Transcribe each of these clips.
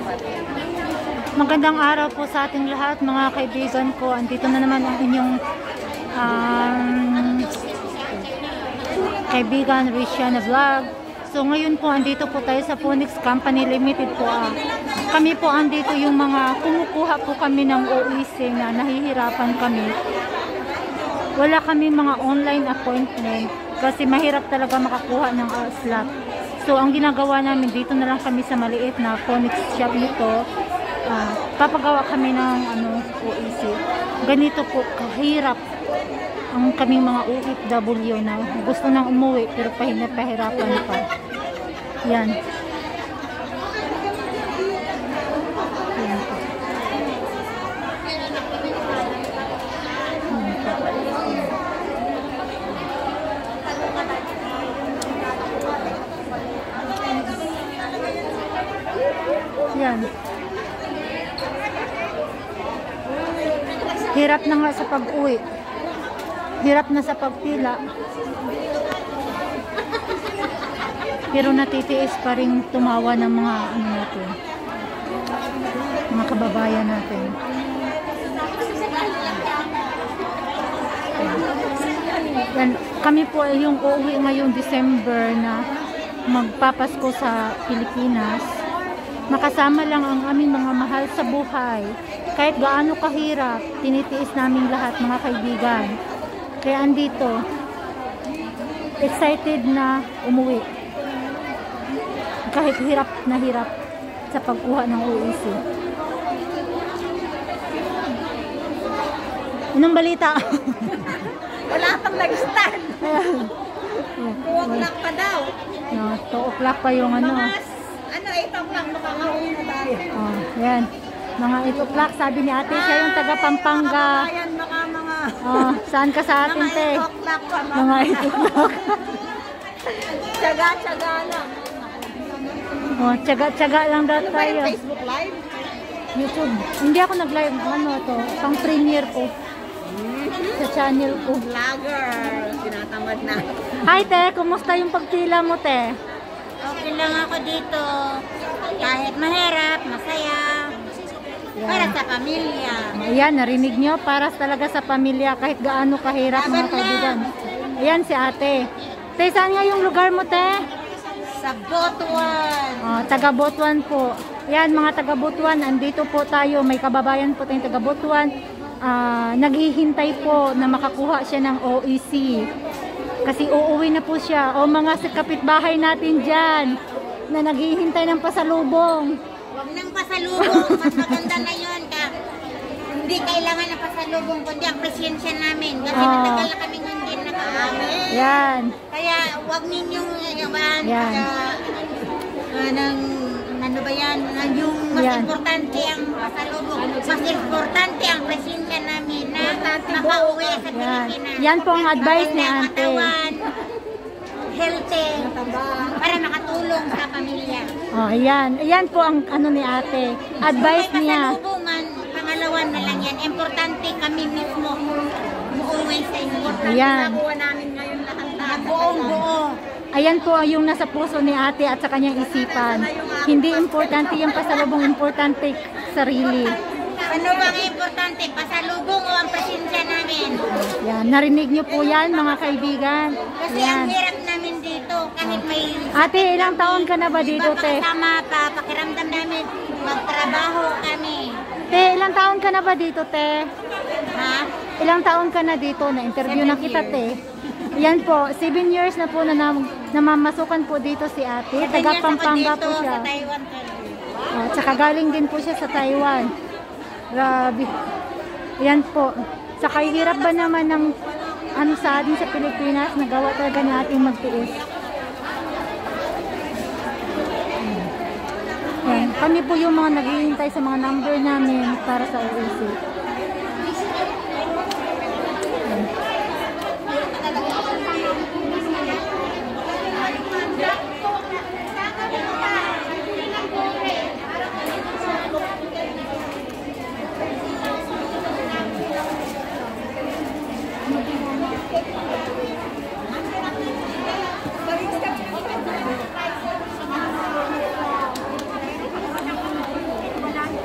Magandang araw po sa ating lahat mga kaibigan ko. Andito na naman ang inyong kaibigan Rishana Vlog. So ngayon po andito po tayo sa Phoenix Company Limited po. Kami po andito yung mga kumukuha po kami ng OEC na nahihirapan kami. Wala kami mga online appointment kasi mahirap talaga makakuha ng slot. So ang ginagawa namin dito na lang kami sa maliit na Phoenix shop nito. Papagawa kami ng OEC. Ganito po kahirap ang kaming mga OFW na gusto nang umuwi pero pahirapan pa. Yan. Yan. Hirap na nga sa pag-uwi. Hirap na sa pagpila. Pero natitiis pa rin tumawa ng mga natin. Mga kababayan natin. Yan. Kami po ay yung uuwi ngayong December na magpapasko sa Pilipinas. Makasama lang ang aming mga mahal sa buhay. Kahit gaano kahirap, tinitiis namin lahat mga kaibigan. Kaya andito, excited na umuwi. Kahit hirap na hirap sa pagkuha ng OEC. Anong balita? Wala pang nag-stand. 2 o'clock pa daw. No, 2 o'clock pa yung Ano, 8 o'clock makakauwi na tayo. Oh, yan. Mga 8 o'clock, sabi ni ate, siya yung taga Pampanga. Ayan, mga Oh, saan ka sa atin, te? 8 o'clock pa. Mga 8 o'clock. Tsaga-tsaga lang. Oh, tsaga-tsaga lang daw Ano ba tayo. yung Facebook Live? YouTube. Hindi ako nag-live. Pang premiere ko. Sa channel ko. Vlogger. Tinatamad na. Hi, te. Kumusta yung pagpila mo, te? Okay lang ako dito. Kahit mahirap, masaya. Para sa pamilya. Ayan, narinig nyo. Para talaga sa pamilya. Kahit gaano kahirap mga kaibigan. Ayan si ate. Te, saan nga yung lugar mo, te? Sa Botuan. Oh, taga Botuan po. Ayan, mga taga Botuan. Andito po tayo. May kababayan po tayong taga Botuan. Naghihintay po na makakuha siya ng OEC. Kasi uuwi na po siya. O mga kapitbahay natin dyan na naghihintay ng pasalubong. Huwag nang pasalubong. Mas maganda na yun. Hindi kailangan ng pasalubong kundi ang presensya namin. Kasi matagal na kami hindi nakaamin. Yan. Kaya huwag ninyong Yan. ano ba yan? Yung mas Yan. importante ang pasalubong. Mas importante ang presensya namin na makauwi sa Pilipinas. Yan po ang advice ni ate. Katawan, healthy, para makatulong sa pamilya. Oh, ayan. Ayan po ang ni ate. Advice Kung may niya. pasalubungan, pangalawan na lang yan. Importante kami mismo umuwi sa inyo. Ayan. Nakuha namin ngayon lahat na buong-buo. Ayan po yung nasa puso ni ate at sa kanyang isipan. Hindi importante yung pasalubong, importante sarili. Ano bang importante? Pasalubong o ang presensya namin? Yan, narinig nyo po yan mga kaibigan. Kasi Yan. ang hirap namin dito kahit may Ate, ilang taon ka na ba dito, te? kasama pa, pakiramdam namin magtrabaho kami. Te, ilang taon ka na ba dito, te? Ha? Ilang taon ka na dito? Na-interview na kita, te. Yan po, 7 years na po na namamasukan po dito si ate. Taga Pampanga po siya. Sa Taiwan. Oh, tsaka galing din po siya sa Taiwan. Grabe. Yan po. Saka hirap ba naman ng sa atin sa Pilipinas, nagawa talaga natin magtiis. Yan. Kami po yung mga naghihintay sa mga number namin para sa OEC.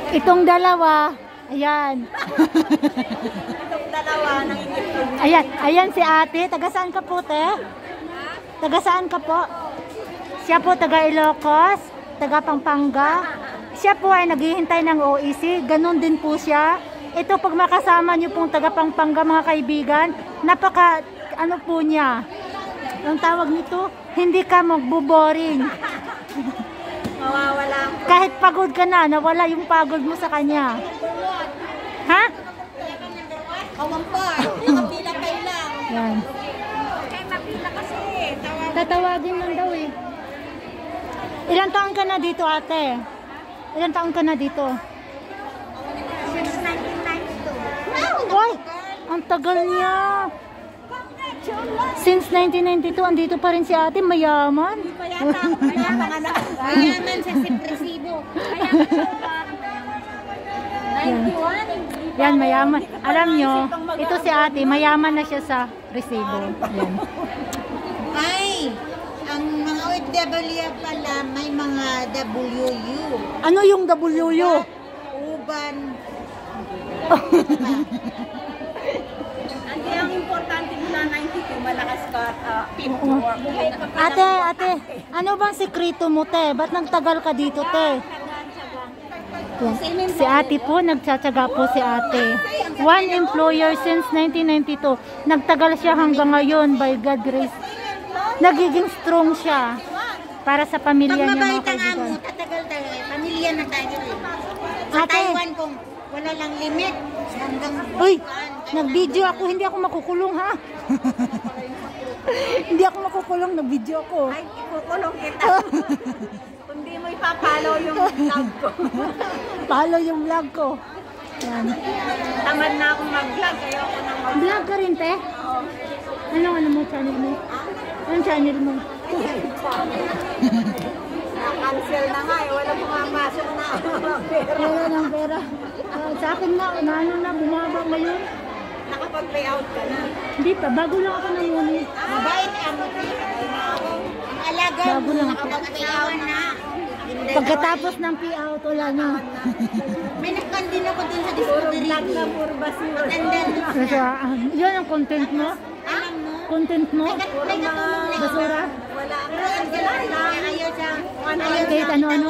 Itong dalawa, ayan. Itong dalawa nang Ayan, ayan si ate. Taga saan ka po, te? Taga saan ka po? Siya po taga Ilocos, taga Pampanga. Siya po ay naghihintay ng OEC. Ganon din po siya. Ito pag makasama niyo pong taga Pampanga mga kaibigan, napaka ano po niya. Ang tawag nito, hindi ka magbo-boring. mawawala. Kahit pagod ka na, nawala yung pagod mo sa kanya. Ha? Kawampar, nakapila kayo lang. Yan. Kaya mapila kasi. Tatawagin lang daw eh. Ilang taon ka na dito, ate? Ilang taon ka na dito? Since 1992. Why? Ang tagal niya. Since 1992, andito pa rin si ate, mayaman. Mayaman sa Sipresibo. Yan, mayaman. Alam nyo, ito si ate, mayaman na siya sa resibo. Yan. Ay, ang mga OFW pala, may mga WU. Ano yung WU? Uban. Ang importante mo na 92, malakas ka, fit to work. Ate, ano bang sekreto mo, te? Ba't nagtagal ka dito, te? Yan. Si ate po, nagtsatsaga po si ate. One employer since 1992. Nagtagal siya hanggang ngayon, by God grace. Nagiging strong siya para sa pamilya Pag niya, mga mabait ang amo, kaibigan. tatagal tayo. Pamilya na tayo. Sa Ate. Taiwan, kung wala lang limit, hanggang Uy, nag-video ako, hindi ako makukulong, ha? Hindi ako makukulong, nag-video ako. ay, ikukulong kita. Kung di mo ipapalo yung vlog ko. Follow yung vlog ko. Yan. Tamad na akong mag-vlog, ayoko nang mag-vlog. Vlog ka rin, te? Ano mo channel mo? Anong channel mo? Na-cancel na nga, wala pumamasok na. Wala ng pera. Sa akin nga, na bumaba ngayon. Nakapag-payout ka na. Hindi pa, bago lang ako namuni. Mabait ang alaga Bago mo, lang. nakapag-payout na. Pagkatapos ng payout, wala na. May nagkandin ako dun sa discovery. Puro basura. Kasi, yun ang content mo? Alam mo? Content mo? May katulong na Basura? wala. Ayaw siya. Kahit ano-ano?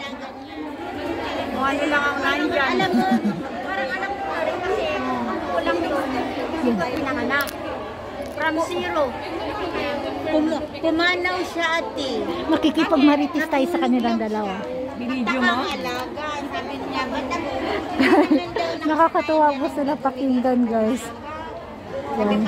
Ano lang ang nandyan. Alam mo, parang alam ko rin kasi kulang doon. Hindi ko pinanganak. From zero. Pumanaw siya ate. Makikipagmaritis tayo sa kanilang dalawa. Binidyo mo? Alaga. Sabi niya, ba't ako? Nakakatuwa po sila pakinggan, guys. Yan.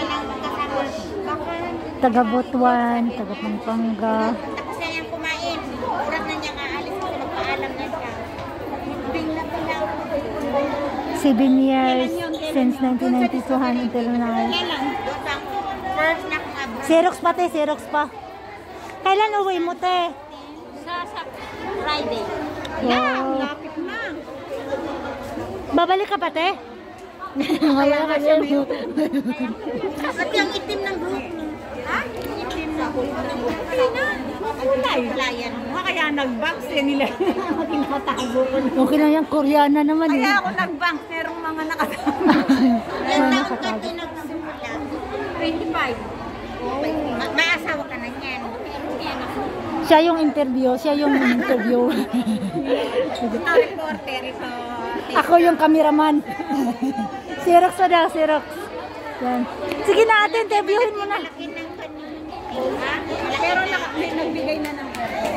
Taga Butuan, taga Pampanga. Tapos na niyang kumain. Urat na niya kaalis kasi nagpaalam na siya. Bigla pa lang. 7 years since 1992 until now. Kailan? Doon ang first na kong abroad. Xerox pa, te, Xerox pa. Kailan uwi mo, te? Sa Friday. Wow. Lapit na. Babalik ka pa, te? Wala ka siya. Pati ang itim ng group mo. Ha? Itim na group ng group. Kaya na. Makulay. Kulayan mo. Kaya nag-bounce eh nila. Maging matago ko. Okay lang yan, Koreana naman eh. Kaya ako nag-bounce, merong mga nakasama. Ilan taon ka din nagsimula? 25. May asawa ka na niyan. Siya yung interview, siya yung interview. Ito reporter, ito. Ako yung cameraman. Xerox pa daw, Xerox. Yan. Sige na ate, interviewin mo na. Laki ng kanina. Pero nagbigay na ng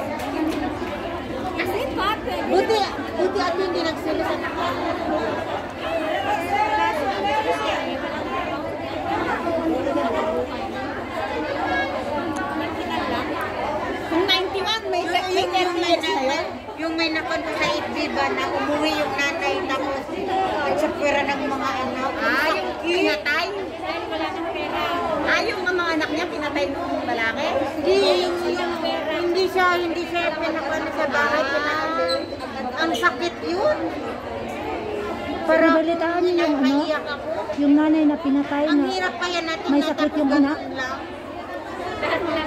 Kasi buti ate hindi nagsulatan ako. Kung 91, may 30 years na yun. Yung may nakonto sa Itbiba na umuwi yung nanay tapos nagsapwera ng mga anak. Yung pinatay. Yung mga anak niya, pinatay nung lalaki. Hindi siya pinakuha sa bahay. Ang sakit yun. Pero balitaan niyo yung ano, Naiyak ako. yung nanay na pinatay Ang na hirap kaya natin may sakit yung anak.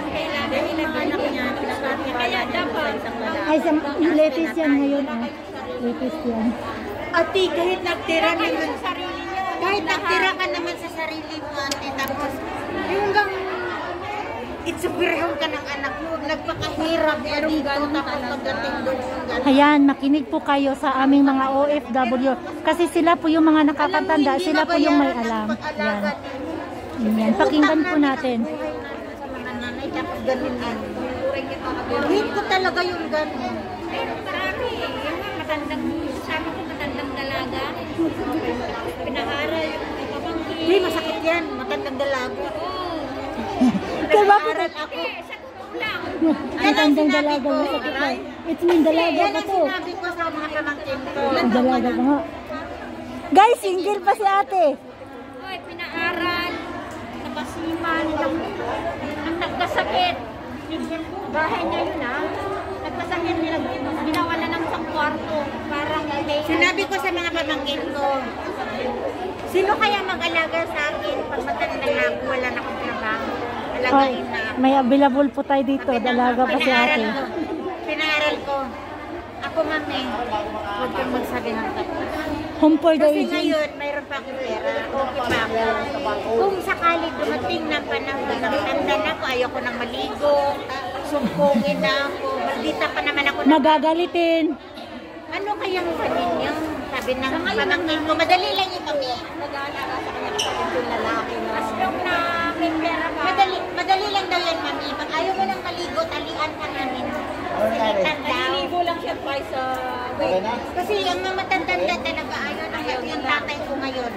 Kaya dapat Ay, sa latest yan ngayon. Ah. Latest yan. Ate, kahit nagtira naman sa sarili niyo. Kahit nagtira ka naman sa sarili mo, ate, tapos yung gang itsupirhon ka ng anak mo, nagpakahirap na dito, tapos pagdating doon. Ayan, makinig po kayo sa aming mga OFW. Kasi sila po yung mga nakakatanda, sila po yung may alam. Yan. Yan, pakinggan po natin. Sa mga nanay, tapos ganun yan. Hate ko talaga yung ganun. Pero marami eh. Yung mga matandang, sabi ko matandang dalaga. Pinahara yung kapamangkin. Hindi, masakit yan, matandang dalaga. Kaya bakit? Ako. Sa totoo lang. Ang tandang dalaga mo sa kita. It's mean dalaga Yan pa ang to. sinabi ko sa mga pamangkin ko. Ang dalaga pa nga. Guys, single pa si ate. Oy, pinaaral. Napasiman. Ang nagkasakit. Bahay niya yun ah. Nagkasakit nila. Ginawa na ng isang kwarto. Parang Sinabi ko sa mga pamangkin ko, sino kaya mag-alaga sa akin pag matanda na ako, wala na akong trabaho. Oh, Alagain na ako. may available po tayo dito. Dalaga pa si ate. Pinaaral ko. Ako, mami, huwag kang magsabi ng tapos. Home for the Kasi aging. ngayon, mayroon pa akong pera. Okay pa ako. Kung sakali dumating ng panahon na matanda na ako, ayoko nang maligo, sumpungin na ako, maldita pa naman ako. Magagalitin. Ano kayang sabihin niyo? Sabi ng pamangkin ko, madali lang yung kami. nag-aalaga sa kanya kapatid yung lalaki na. Tapos yung na may pera pa. Madali lang daw yan, mami. Pag ayaw mo nang maligo, talian ka namin. Tanda. Naliligo lang siya twice sa week. Kasi yung mga matanda talaga ayaw na yung tatay ko ngayon.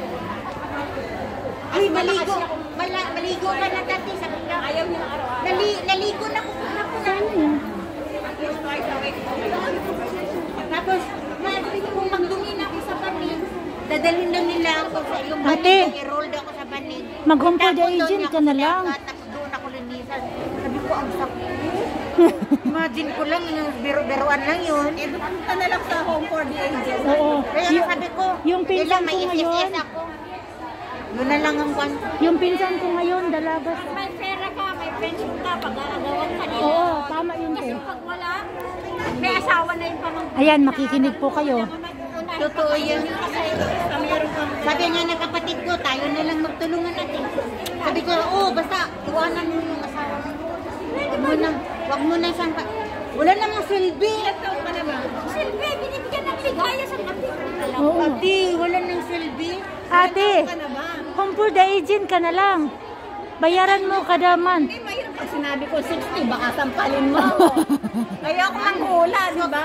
Ay, maligo. Maligo ka na dati. Sabi niya, Ayaw niya ng araw-araw. naligo na ko. At least twice a week. Tapos, kung magdumi na ako sa banig, dadalhin lang nila ako sa yung Ate. banig, i-roll daw ako sa banig. Mag-home for the Tapos doon agent ako ka na sa lang. dagat, Tapos doon ako linisan. Sabi ko, ang sakit. Imagine ko lang, yung biro-biroan lang yun. Eh, punta na lang sa home for the aged. Oo. Kaya sabi ko, Yung pinsan kailan may ko ngayon, SSS ako. Yun na lang ang kwan. yung pinsan ko ngayon, dalaga. May pera ka, may pension ka, pag-aagawan ka nila. Oo, tama yun Kasi eh. pag wala, may asawa na yung pamangkin. Ayan, makikinig po kayo. Totoo yun. Sabi nga ng kapatid ko, tayo na lang magtulungan natin. Sabi ko, basta iwanan mo yung asawa mo. Wag mo na siyang wala namang silbi. Silvi, binibigyan ng ligaya sa kapatid. Oo. Ate, wala nang silbi. Ate, home for the agent ka na lang. Bayaran mo kada month. Hindi, mahirap pag sinabi ko 60, baka sampalin mo. Kaya ako ang hula, di ba?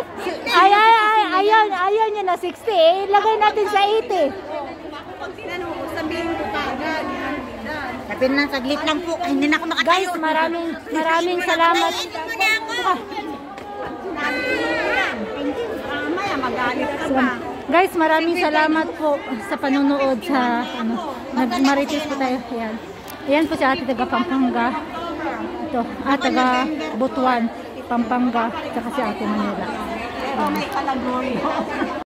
Ayaw niya na 60 eh. Lagay natin sa 80. Ako pag tinanong ko, sabihin ko kagad. Sabi na, saglit lang po. Ay, hindi na ako makatayo. Guys, maraming salamat. Kainin mo na ako. Sinabi ko yan. Mamaya, magalit ka pa. Guys, maraming salamat po sa panonood sa nagmarites po tayo. Ayan. Ayan po si ate taga Pampanga. Ito, taga Butuan, Pampanga, tsaka si ate Manila. Pero may kalagoy.